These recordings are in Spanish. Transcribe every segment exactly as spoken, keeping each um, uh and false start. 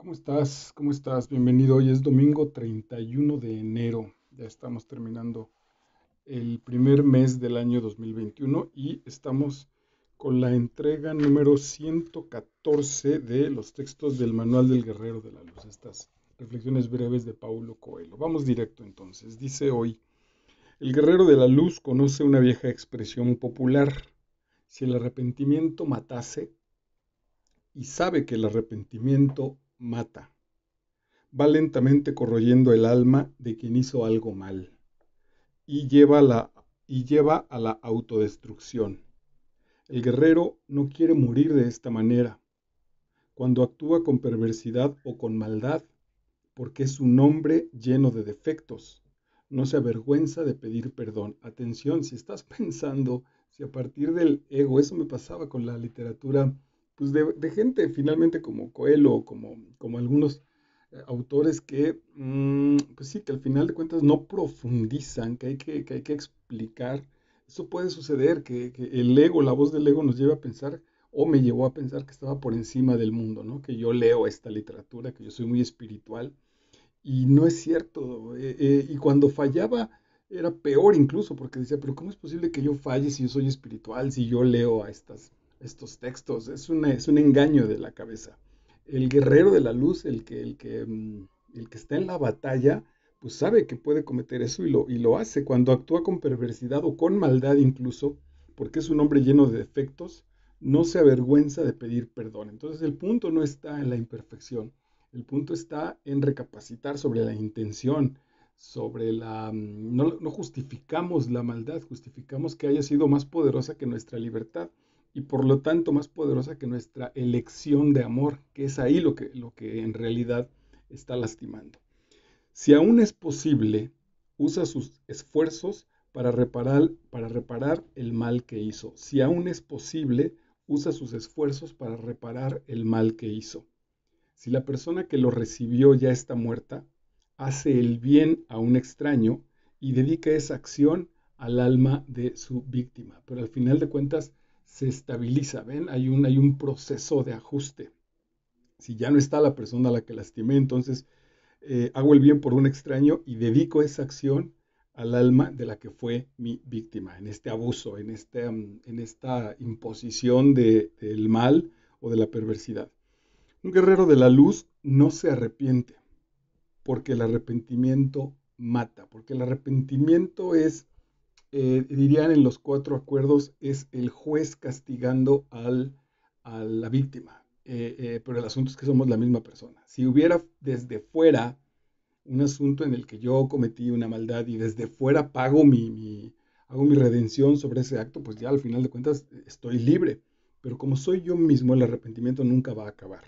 ¿Cómo estás? ¿Cómo estás? Bienvenido. Hoy es domingo treinta y uno de enero. Ya estamos terminando el primer mes del año dos mil veintiuno y estamos con la entrega número ciento catorce de los textos del Manual del Guerrero de la Luz. Estas reflexiones breves de Paulo Coelho. Vamos directo entonces. Dice hoy, el guerrero de la luz conoce una vieja expresión popular. Si el arrepentimiento matase, y sabe que el arrepentimiento mata, va lentamente corroyendo el alma de quien hizo algo mal y lleva, la, y lleva a la autodestrucción. El guerrero no quiere morir de esta manera, cuando actúa con perversidad o con maldad, porque es un hombre lleno de defectos. No se avergüenza de pedir perdón. Atención, si estás pensando, si a partir del ego, eso me pasaba con la literatura, pues de, de gente finalmente como Coelho, como, como algunos eh, autores que, mm, pues sí, que al final de cuentas no profundizan, que hay que, que, hay que explicar. Eso puede suceder, que, que el ego, la voz del ego nos lleva a pensar, o me llevó a pensar que estaba por encima del mundo, ¿no? Que yo leo esta literatura, que yo soy muy espiritual, y no es cierto. Eh, eh, y cuando fallaba era peor incluso, porque decía, pero ¿cómo es posible que yo falle si yo soy espiritual, si yo leo a estas, estos textos? Es, una, es un engaño de la cabeza. El guerrero de la luz, el que, el que, mm, el que está en la batalla, pues sabe que puede cometer eso y lo, y lo hace. Cuando actúa con perversidad o con maldad incluso, porque es un hombre lleno de defectos, no se avergüenza de pedir perdón. Entonces el punto no está en la imperfección, el punto está en recapacitar sobre la intención, sobre la... mm, No, no justificamos la maldad, justificamos que haya sido más poderosa que nuestra libertad y por lo tanto más poderosa que nuestra elección de amor, que es ahí lo que, lo que en realidad está lastimando. Si aún es posible, usa sus esfuerzos para reparar, para reparar el mal que hizo. Si aún es posible, usa sus esfuerzos para reparar el mal que hizo. Si la persona que lo recibió ya está muerta, hace el bien a un extraño y dedica esa acción al alma de su víctima. Pero al final de cuentas se estabiliza, ¿ven? Hay un, hay un proceso de ajuste. Si ya no está la persona a la que lastimé, entonces eh, hago el bien por un extraño y dedico esa acción al alma de la que fue mi víctima, en este abuso, en, este, um, en esta imposición de, del mal o de la perversidad. Un guerrero de la luz no se arrepiente, porque el arrepentimiento mata, porque el arrepentimiento es, eh, dirían en los cuatro acuerdos, es el juez castigando al, a la víctima. Eh, eh, pero el asunto es que somos la misma persona. Si hubiera desde fuera un asunto en el que yo cometí una maldad y desde fuera pago mi, mi, hago mi redención sobre ese acto, pues ya al final de cuentas estoy libre. Pero como soy yo mismo, el arrepentimiento nunca va a acabar.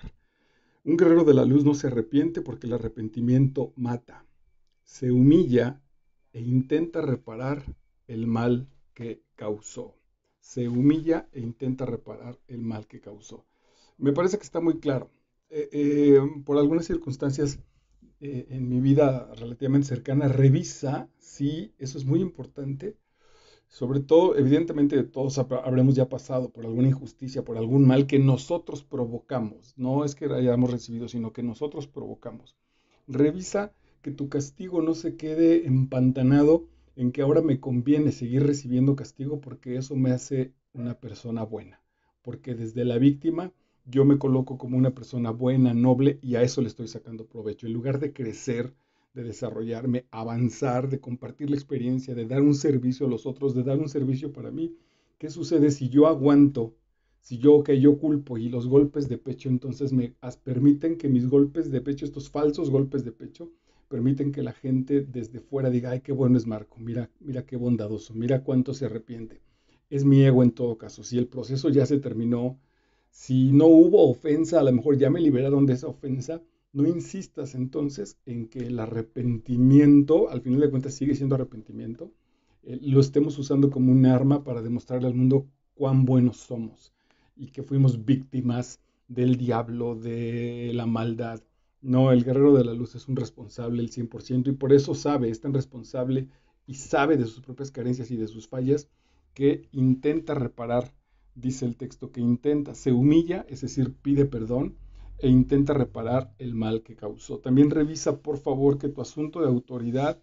Un guerrero de la luz no se arrepiente porque el arrepentimiento mata. Se humilla e intenta reparar el mal que causó. Se humilla e intenta reparar el mal que causó. Me parece que está muy claro. Eh, eh, por algunas circunstancias eh, en mi vida relativamente cercana, revisa si, eso es muy importante, sobre todo, evidentemente, todos habremos ya pasado por alguna injusticia, por algún mal que nosotros provocamos. No es que hayamos recibido, sino que nosotros provocamos. Revisa que tu castigo no se quede empantanado en que ahora me conviene seguir recibiendo castigo porque eso me hace una persona buena. Porque desde la víctima yo me coloco como una persona buena, noble, y a eso le estoy sacando provecho. En lugar de crecer, de desarrollarme, avanzar, de compartir la experiencia, de dar un servicio a los otros, de dar un servicio para mí. ¿Qué sucede si yo aguanto, si yo que yo culpo y los golpes de pecho entonces me permiten que mis golpes de pecho, estos falsos golpes de pecho, permiten que la gente desde fuera diga, ay, qué bueno es Marco, mira, mira qué bondadoso, mira cuánto se arrepiente? Es mi ego en todo caso. Si el proceso ya se terminó, si no hubo ofensa, a lo mejor ya me liberaron de esa ofensa, no insistas entonces en que el arrepentimiento, al final de cuentas sigue siendo arrepentimiento, eh, lo estemos usando como un arma para demostrarle al mundo cuán buenos somos y que fuimos víctimas del diablo, de la maldad. No, el guerrero de la luz es un responsable el cien por ciento y por eso sabe, es tan responsable y sabe de sus propias carencias y de sus fallas que intenta reparar, dice el texto, que intenta, se humilla, es decir, pide perdón e intenta reparar el mal que causó. También revisa, por favor, que tu asunto de autoridad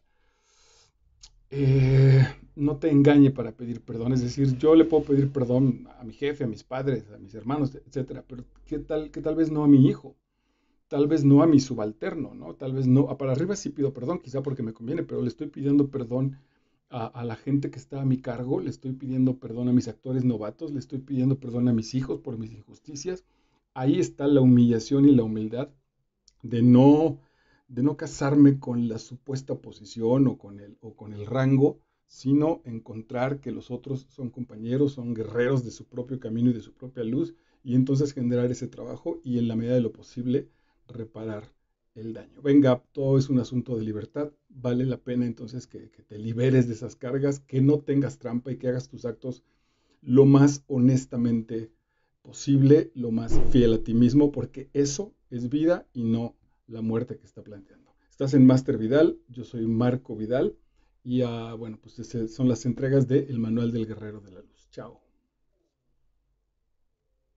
eh, no te engañe para pedir perdón. Es decir, yo le puedo pedir perdón a mi jefe, a mis padres, a mis hermanos, etcétera, pero ¿qué tal, que tal vez no a mi hijo? Tal vez no a mi subalterno, ¿no? Tal vez no, a para arriba sí pido perdón, quizá porque me conviene, pero le estoy pidiendo perdón a, a la gente que está a mi cargo, le estoy pidiendo perdón a mis actores novatos, le estoy pidiendo perdón a mis hijos por mis injusticias. Ahí está la humillación y la humildad de no, de no casarme con la supuesta posición o con el, o con el rango, sino encontrar que los otros son compañeros, son guerreros de su propio camino y de su propia luz, y entonces generar ese trabajo y en la medida de lo posible reparar el daño. Venga, todo es un asunto de libertad, vale la pena entonces que, que te liberes de esas cargas, que no tengas trampa y que hagas tus actos lo más honestamente posible, lo más fiel a ti mismo, porque eso es vida y no la muerte que está planteando. Estás en Master Vidal, yo soy Marco Vidal y uh, bueno, pues son las entregas de El Manual del Guerrero de la Luz. Chao.